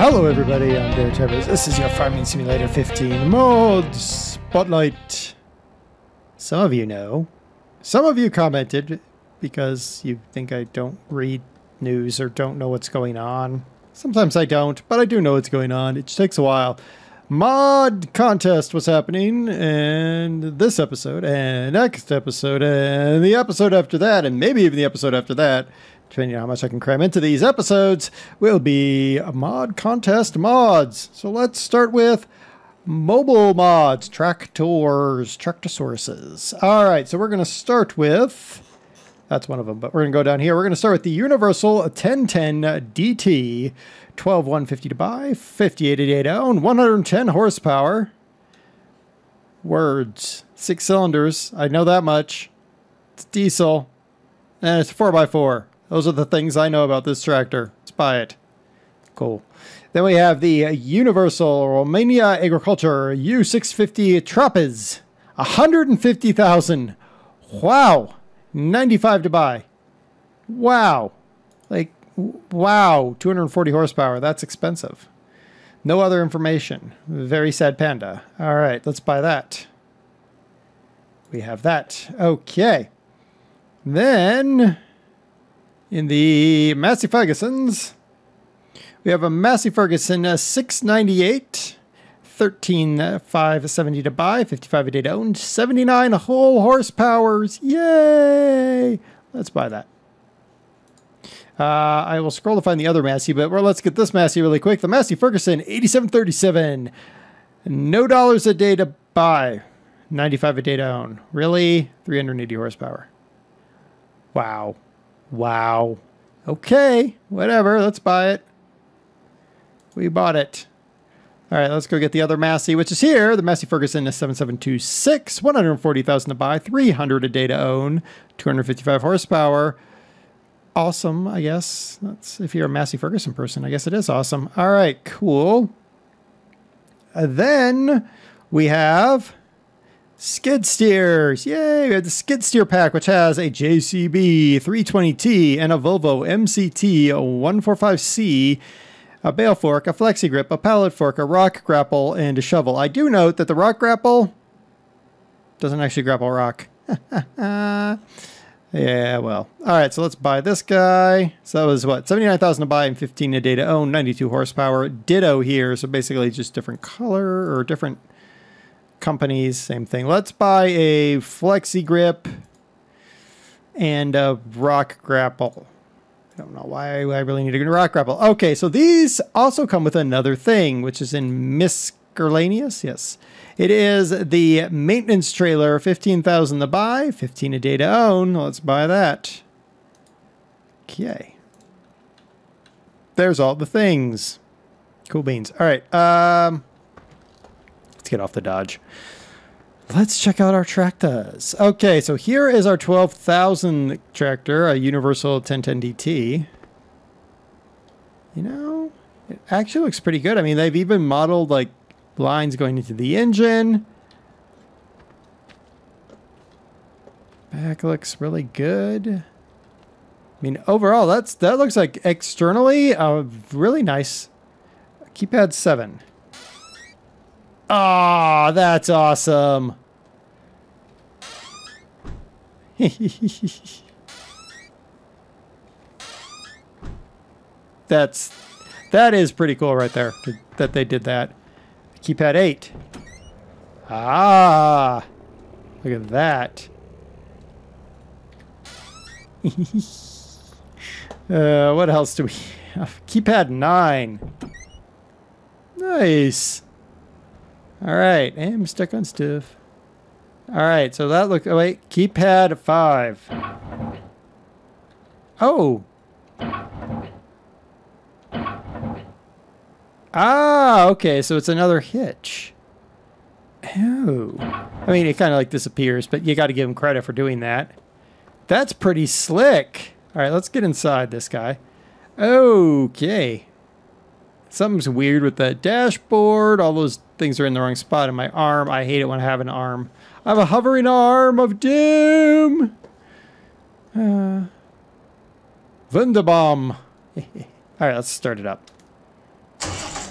Hello everybody, I'm Derek Tevers. This is your Farming Simulator 15 Mods Spotlight. Some of you know. Some of you commented because you think I don't read news or don't know what's going on. Sometimes I don't, but I do know what's going on. It takes a while. Mod contest was happening, and this episode, and next episode, and the episode after that, and maybe even the episode after that, depending on how much I can cram into these episodes, will be a mod contest mods. So let's start with mobile mods, Tractosauruses. All right, so we're going to start with, that's one of them, but we're going to go down here. We're going to start with the Universal 1010 DT, 12,150 to buy, 5888 to own, 110 horsepower. Words, 6 cylinders. I know that much. It's diesel, and it's 4x4. Those are the things I know about this tractor. Let's buy it. Cool. Then we have the Universal Romania Agriculture U650 Trapez. 150,000. Wow. 95 to buy. Wow. Like, wow. 240 horsepower. That's expensive. No other information. Very sad panda. All right, let's buy that. We have that. Okay. Then, in the Massey Fergusons, we have a Massey Ferguson 698, 13,570 to buy, 55 a day to own, 79 whole horsepowers. Yay! Let's buy that. I will scroll to find the other Massey, but let's get this Massey really quick. The Massey Ferguson 8737, no dollars a day to buy, 95 a day to own. Really? 380 horsepower. Wow. Wow. Okay, whatever. Let's buy it. We bought it. All right, let's go get the other Massey, which is here. The Massey Ferguson is 7726, 140,000 to buy, 300 a day to own, 255 horsepower. Awesome, I guess. That's if you're a Massey Ferguson person. I guess it is awesome. All right, cool. Then we have skid steers. Yay! We have the skid steer pack, which has a JCB 320T and a Volvo MCT 145C, a bale fork, a flexi grip, a pallet fork, a rock grapple, and a shovel. I do note that the rock grapple doesn't actually grapple rock. Yeah, well. All right, so let's buy this guy. So that was what? 79,000 to buy and 15 a day to own, 92 horsepower. Ditto here, so basically just different color or different companies, same thing. Let's buy a flexi grip and a rock grapple. I don't know why I really need a rock grapple. Okay, so these also come with another thing, which is in miscellaneous. Yes, it is the maintenance trailer, 15,000 to buy, 15 a day to own. Let's buy that. Okay, there's all the things. Cool beans. All right, let's get off the Dodge. Let's check out our tractors. Okay, so here is our 12,000 tractor, a Universal 1010 DT. You know, it actually looks pretty good. I mean, they've even modeled like lines going into the engine. Back looks really good. I mean, overall, that looks like externally a really nice keypad 7. Ah, that's awesome. That is pretty cool right there that they did that. Keypad 8. Ah, look at that. What else do we have? Keypad 9. Nice. All right, I'm stuck on stuff. All right, so that looks. Oh wait, keypad 5. Oh. Ah, okay, so it's another hitch. Oh. I mean, it kind of like disappears, but you got to give him credit for doing that. That's pretty slick. All right, let's get inside this guy. Okay. Something's weird with the dashboard. All those things are in the wrong spot in my arm. I hate it when I have an arm. I have a hovering arm of doom. Wunderbaum. All right, let's start it up.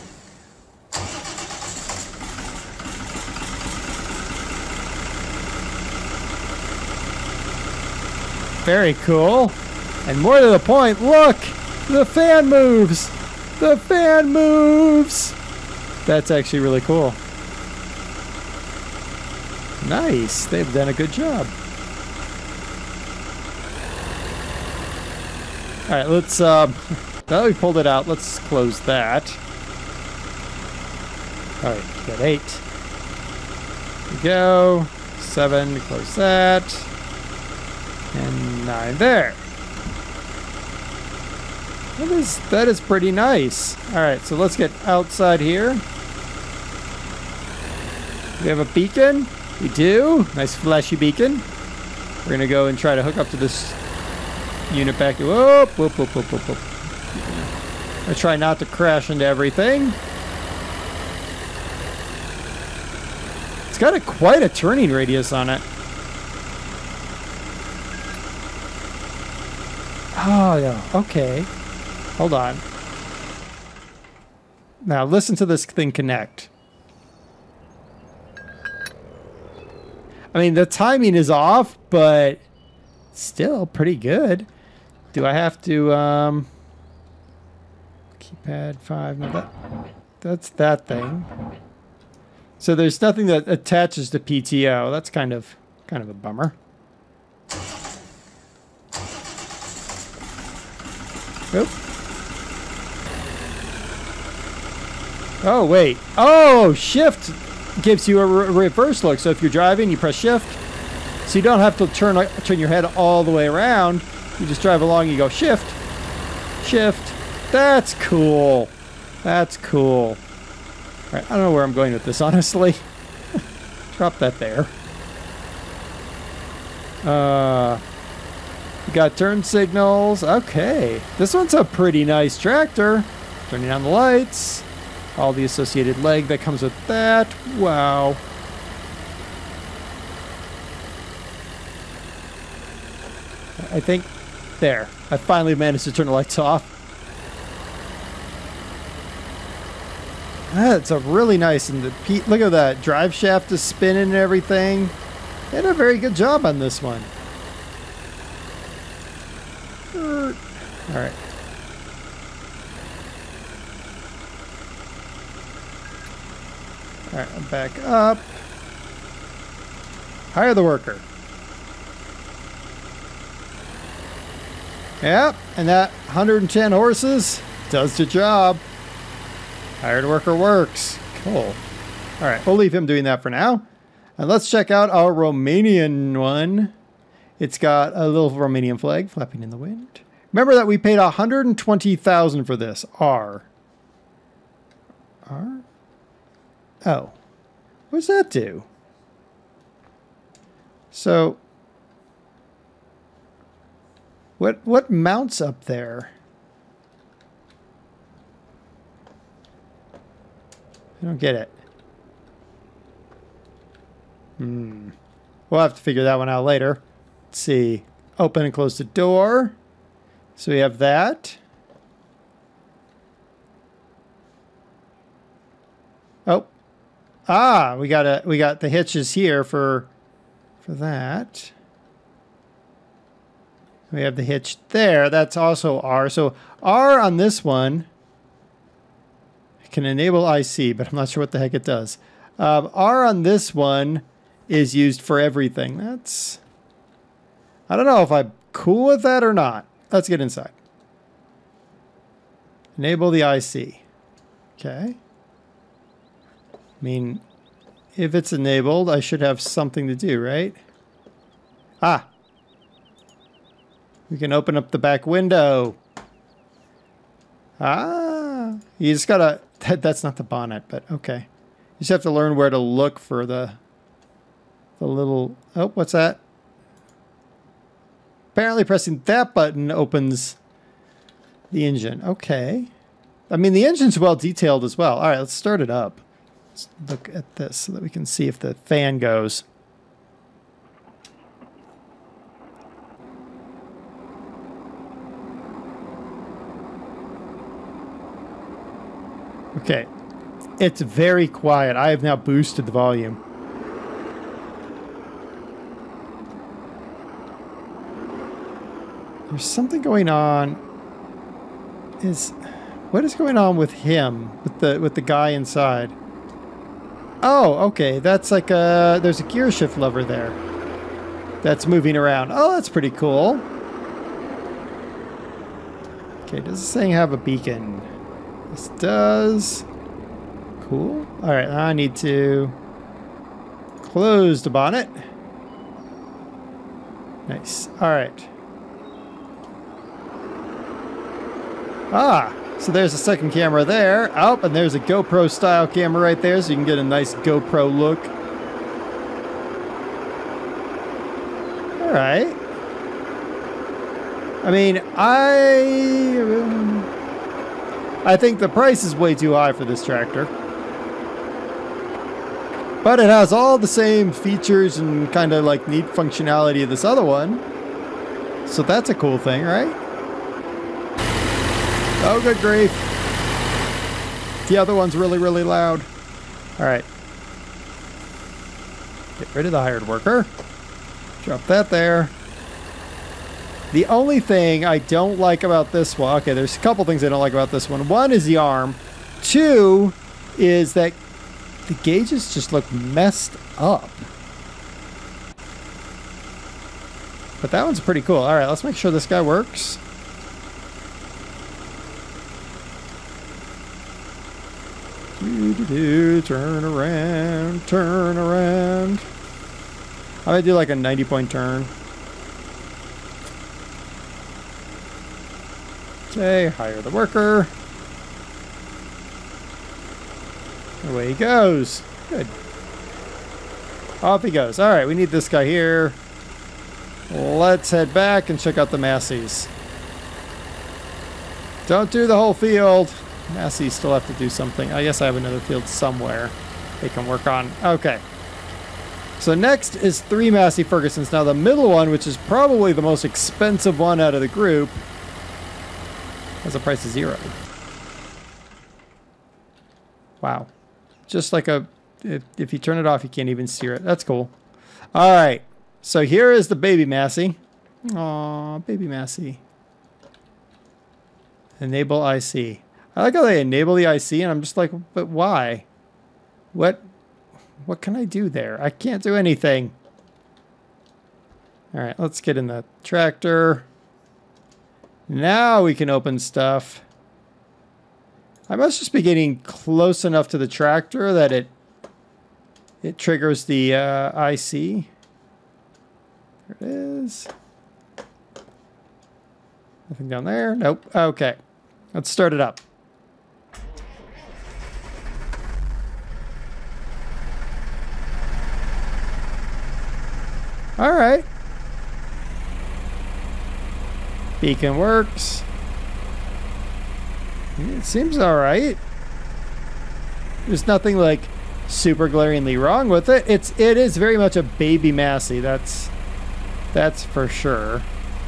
Very cool. And more to the point, look! The fan moves! The fan moves! That's actually really cool. Nice. They've done a good job. Alright, let's, now that we've pulled it out, let's close that. Alright, got 8. There we go. 7, close that. And 9 there. That is pretty nice. Alright, so let's get outside here. We have a beacon. We do. Nice flashy beacon. We're going to go and try to hook up to this unit back. Whoop, whoop, whoop, whoop, whoop, whoop. I try not to crash into everything. It's got quite a turning radius on it. Oh, yeah. Okay. Hold on. Now listen to this thing connect. I mean, the timing is off, but still pretty good. Do I have to, keypad 5, no, that's that thing. So there's nothing that attaches to PTO. That's kind of a bummer. Oop. Oh, wait. Oh, shift gives you a reverse look. So if you're driving, you press shift. So you don't have to turn your head all the way around. You just drive along, you go shift, shift. That's cool. That's cool. All right, I don't know where I'm going with this, honestly. Drop that there. We got turn signals. Okay. This one's a pretty nice tractor. Turning on the lights. All the associated leg that comes with that. Wow. I think there. I finally managed to turn the lights off. That's a really nice, and look at that. Drive shaft is spinning and everything. They did a very good job on this one. All right. All right, I'm back up. Hire the worker. Yep, and that 110 horses does the job. Hired worker works. Cool. All right, we'll leave him doing that for now. And let's check out our Romanian one. It's got a little Romanian flag flapping in the wind. Remember that we paid 120,000 for this. R. Oh. What does that do? So, what mounts up there? I don't get it. We'll have to figure that one out later. Let's see. Open and close the door. So we have that. Oh. Ah, we got the hitches here for that. We have the hitch there. That's also R. So R on this one can enable IC, but I'm not sure what the heck it does. R on this one is used for everything. That's... I don't know if I'm cool with that or not. Let's get inside. Enable the IC. Okay. I mean, if it's enabled, I should have something to do, right? Ah. We can open up the back window. Ah. You just gotta... That's not the bonnet, but okay. You just have to learn where to look for the little... Oh, what's that? Apparently pressing that button opens the engine. Okay. I mean, the engine's well detailed as well. All right, let's start it up. Let's look at this so that we can see if the fan goes. Okay. It's very quiet. I have now boosted the volume. There's something going on. What is going on with him? With the guy inside? Oh, okay. That's like there's a gear shift lever there. That's moving around. Oh, that's pretty cool. Okay, does this thing have a beacon? This does. Cool. Alright, I need to close the bonnet. Nice. Alright. Ah, so there's a second camera there. Oh, and there's a GoPro style camera right there, so you can get a nice GoPro look. Alright. I mean, I think the price is way too high for this tractor. But it has all the same features and kind of like neat functionality of this other one. So that's a cool thing, right? Oh, good grief. The other one's really, really loud. Alright. Get rid of the hired worker. Drop that there. The only thing I don't like about this one... Okay, there's a couple things I don't like about this one. One is the arm. Two is that the gauges just look messed up. But that one's pretty cool. Alright, let's make sure this guy works. Turn around, turn around. I'm gonna do like a 90-point turn. Okay, hire the worker. Away he goes. Good. Off he goes. Alright, we need this guy here. Let's head back and check out the Massies. Don't do the whole field. Massies still have to do something. I guess I have another field somewhere they can work on. Okay. So next is 3 Massey Fergusons. Now the middle one, which is probably the most expensive one out of the group, has a price of 0. Wow. Just like a... If you turn it off, you can't even steer it. That's cool. Alright. So here is the baby Massey. Aw, baby Massey. Enable IC. I like how they enable the IC, and I'm just like, but why? What can I do there? I can't do anything. Alright, let's get in the tractor. Now we can open stuff. I must just be getting close enough to the tractor that it triggers the IC. There it is. Nothing down there? Nope. Okay. Let's start it up. All right. Beacon works. It seems all right. There's nothing like super glaringly wrong with it. It is very much a baby Massey. That's for sure.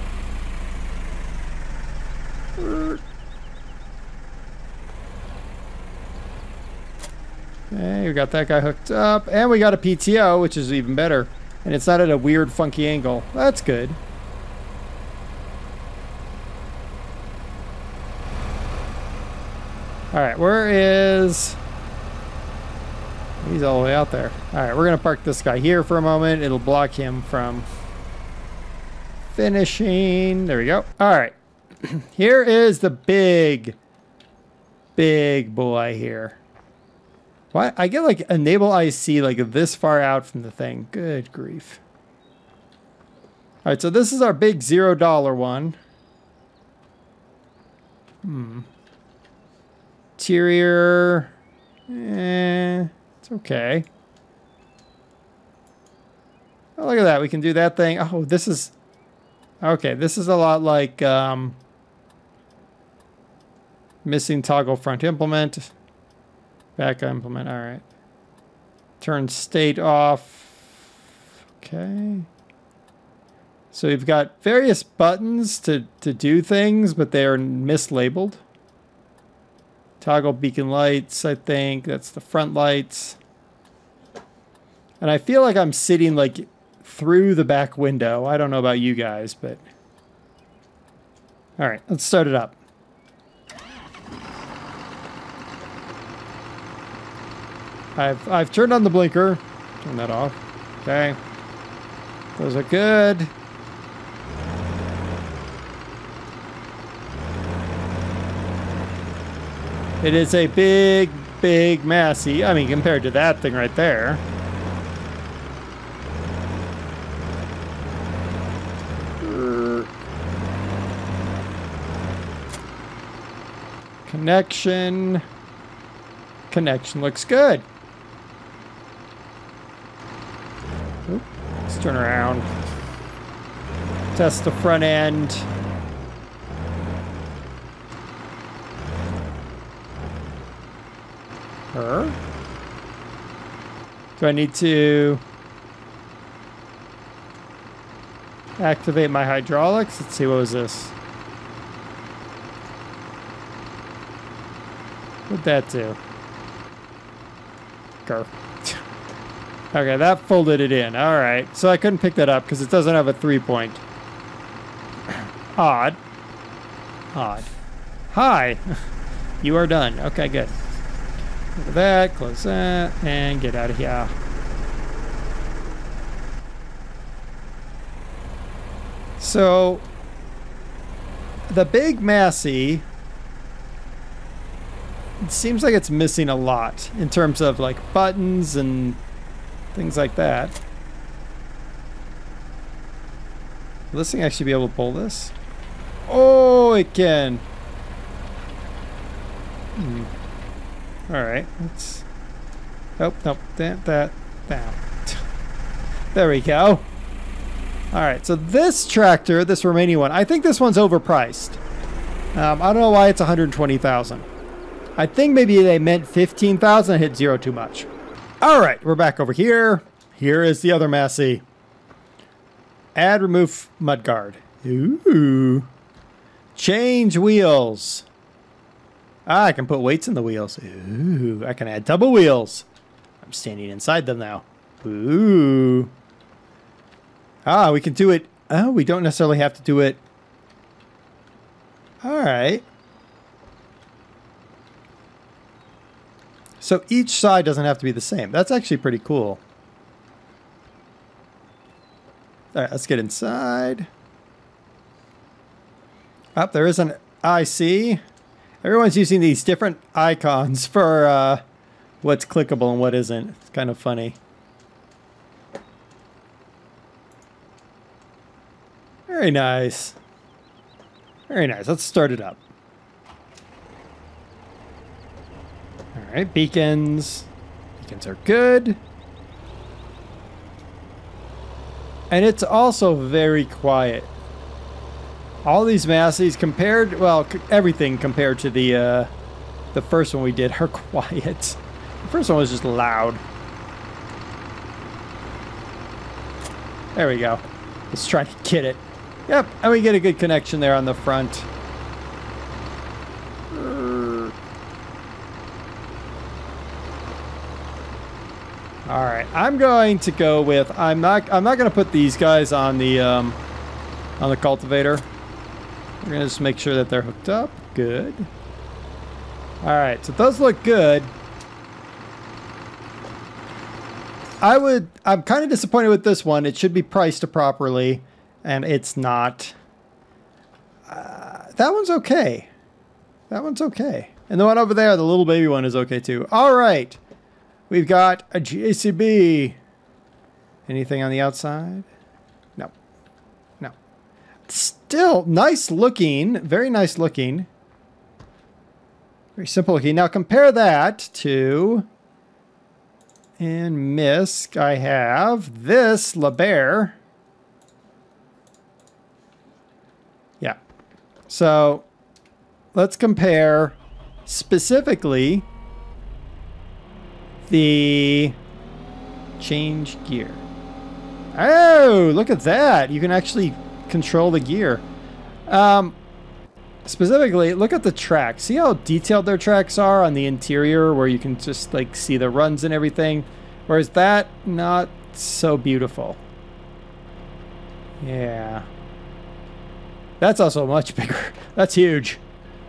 Okay, we got that guy hooked up, and we got a PTO, which is even better. And it's not at a weird, funky angle. That's good. Alright, where is... He's all the way out there. Alright, we're going to park this guy here for a moment. It'll block him from finishing. There we go. Alright. Here is the big boy here. Why? I get like enable IC like this far out from the thing. Good grief. Alright, so this is our big $0 one. Interior. It's okay. Oh, look at that. We can do that thing. Oh, this is... Okay, this is a lot like missing toggle front implement. Back implement. All right. Turn state off. Okay. So we've got various buttons to do things, but they are mislabeled. Toggle beacon lights, I think. That's the front lights. And I feel like I'm sitting like through the back window. I don't know about you guys, but All right, let's start it up. I've turned on the blinker. Turn that off. Okay. Those are good. It is a big, big Massey. I mean, compared to that thing right there. Connection. Connection looks good. Oop, let's turn around. Test the front end. Her. Do I need to activate my hydraulics? Let's see, what was this? What'd that do? Go. Okay, that folded it in. All right. So I couldn't pick that up because it doesn't have a 3-point. Odd. Odd. Hi. You are done. Okay, good. Look at that. Close that. And get out of here. So, the big Massey, it seems like it's missing a lot in terms of like buttons and things like that. Will this thing actually be able to pull this? Oh, it can. All right, let's. Oh, nope, that. There we go. All right, so this tractor, this Romanian one, I think this one's overpriced. I don't know why it's 120,000. I think maybe they meant 15,000. I hit zero too much. All right, we're back over here. Here is the other Massey. Add, remove mudguard. Ooh. Change wheels. Ah, I can put weights in the wheels. Ooh, I can add double wheels. I'm standing inside them now. Ooh. Ah, we can do it. Oh, we don't necessarily have to do it. All right. So each side doesn't have to be the same. That's actually pretty cool. All right, let's get inside. Up, there is an IC. Everyone's using these different icons for what's clickable and what isn't. It's kind of funny. Very nice. Very nice. Let's start it up. All right, beacons. Beacons are good. And it's also very quiet. All these Masseys compared, well, everything compared to the first one we did are quiet. The first one was just loud. There we go. Let's try to get it. Yep, and we get a good connection there on the front. All right, I'm going to go with I'm not going to put these guys on the cultivator. We're going to just make sure that they're hooked up. Good. All right, so those look good. I'm kind of disappointed with this one. It should be priced properly, and it's not. That one's okay. That one's okay. And the one over there, the little baby one, is okay too. All right. We've got a JCB. Anything on the outside? No. No. Still nice looking. Very nice looking. Very simple looking. Now compare that to... In MISC, I have this LeBaire. Yeah. So let's compare specifically the change gear. Oh, look at that. You can actually control the gear. Specifically, look at the tracks. See how detailed their tracks are on the interior where you can just like see the runs and everything? Whereas that, not so beautiful. Yeah. That's also much bigger. That's huge.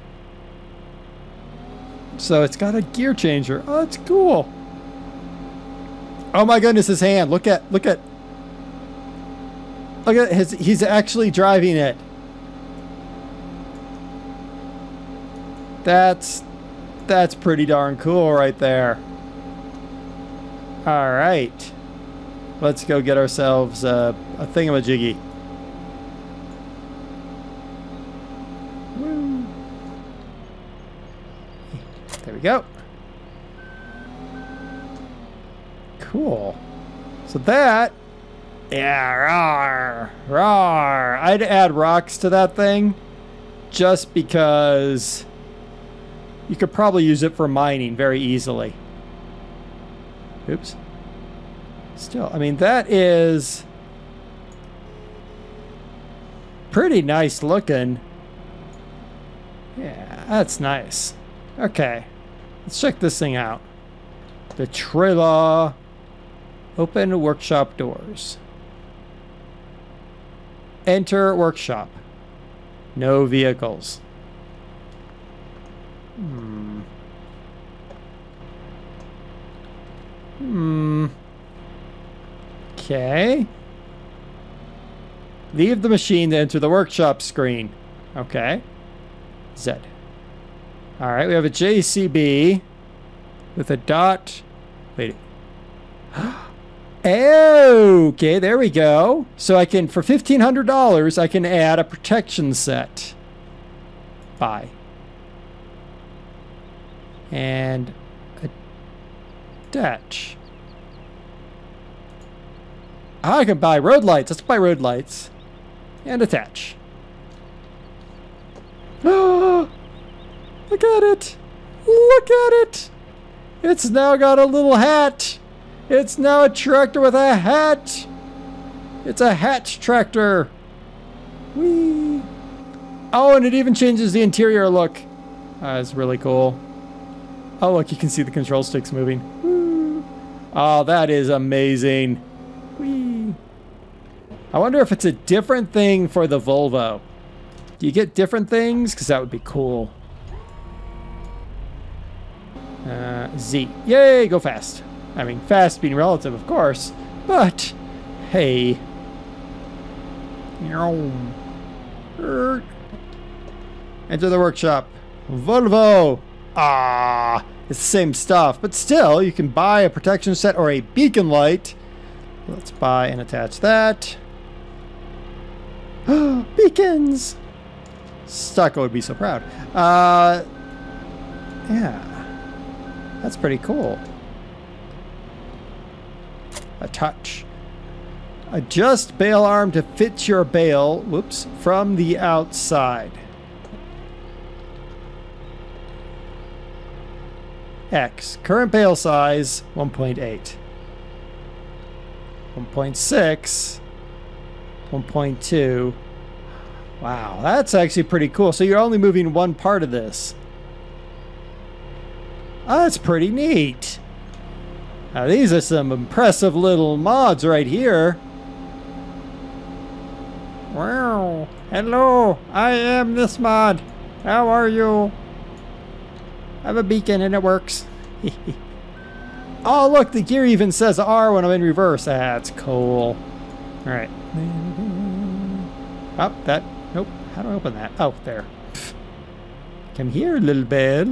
So it's got a gear changer. Oh, it's cool. Oh my goodness, his hand. Look at his, he's actually driving it. That's pretty darn cool right there. All right. Let's go get ourselves a thingamajiggy. Woo. There we go. Cool. So that, yeah, rawr, rawr. I'd add rocks to that thing just because you could probably use it for mining very easily. Oops. Still, I mean, that is pretty nice looking. Yeah, that's nice. Okay, let's check this thing out. The trailer. Open workshop doors. Enter workshop. No vehicles. Okay. Leave the machine to enter the workshop screen. Okay. Z. All right, we have a JCB with a dot. Wait. Okay, there we go. So I can, for $1,500, I can add a protection set. Buy. And attach. I can buy road lights. Let's buy road lights. And attach. Oh, look at it. Look at it. It's now got a little hat. It's now a tractor with a hat. It's a hat tractor. Whee. Oh, and it even changes the interior look. That's really cool. Oh, look, you can see the control sticks moving. Woo. Oh, that is amazing. Whee. I wonder if it's a different thing for the Volvo. Do you get different things? Because that would be cool. Z. Yay, go fast. I mean, fast being relative, of course. But, hey. Enter the workshop. Volvo. Ah, it's the same stuff. But still, you can buy a protection set or a beacon light. Let's buy and attach that. Beacons! Stucco would be so proud. Yeah. That's pretty cool. Attach. Adjust bail arm to fit your bail, whoops, from the outside. X. Current bail size, 1.8. 1.6. 1.2. Wow, that's actually pretty cool. So you're only moving one part of this. Oh, that's pretty neat. Now, these are some impressive little mods right here. Wow. Hello, I am this mod. How are you? I have a beacon and it works. Oh, look, the gear even says R when I'm in reverse. That's cool. All right. Up that. Nope. How do I open that? Oh, there. Come here, little bell.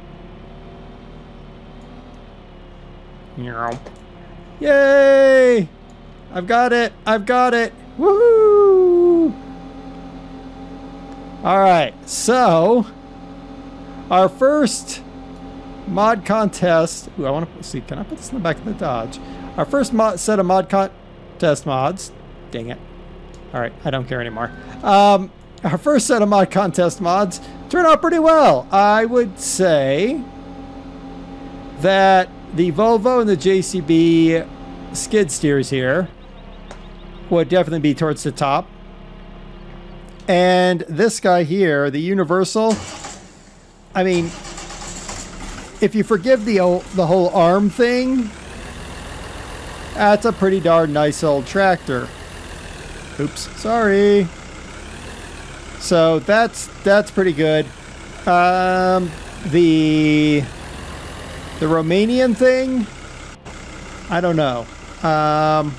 Yay! I've got it. I've got it. Woohoo! All right. So, our first mod contest. Ooh, I want to see. Can I put this in the back of the Dodge? Our first set of mod contest mods. Dang it. All right. I don't care anymore. Our first set of mod contest mods turned out pretty well. I would say that the Volvo and the JCB skid steers here would definitely be towards the top. And this guy here, the Universal, I mean, if you forgive the whole arm thing, that's a pretty darn nice old tractor. Oops, sorry. So that's pretty good. The Romanian thing, I don't know. I'm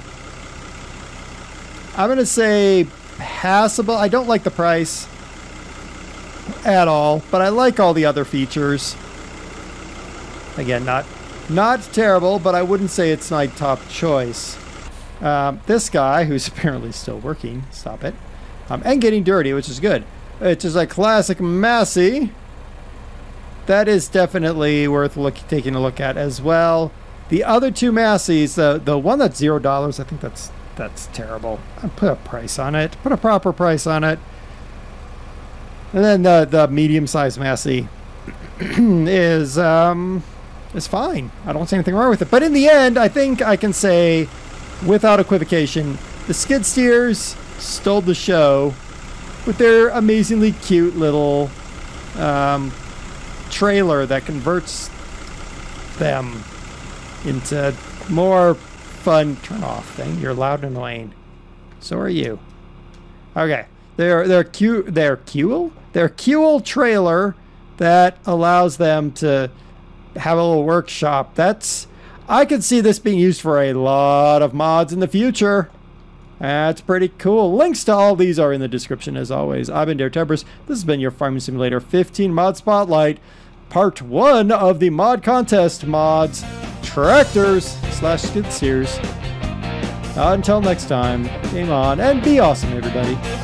gonna say passable. I don't like the price at all, but I like all the other features. Again, not terrible, but I wouldn't say it's my top choice. This guy, who's apparently still working, stop it, and getting dirty, which is good. It's just a classic Massey. That is definitely worth taking a look at as well. The other two Masseys, the one that's $0, I think that's terrible. I put a price on it. Put a proper price on it. And then the medium-sized Massey is fine. I don't see anything wrong with it. But in the end, I think I can say, without equivocation, the skid steers stole the show with their amazingly cute little trailer that converts them into more fun turn-off thing. You're loud and annoying. So are you. Okay. They're cute. They're Kuel trailer that allows them to have a little workshop. I could see this being used for a lot of mods in the future. That's pretty cool. Links to all these are in the description as always. I've been DareTempers. This has been your Farming Simulator 15 Mod Spotlight. Part 1 of the mod contest mods. Tractors / skid steers. Until next time, game on and be awesome, everybody.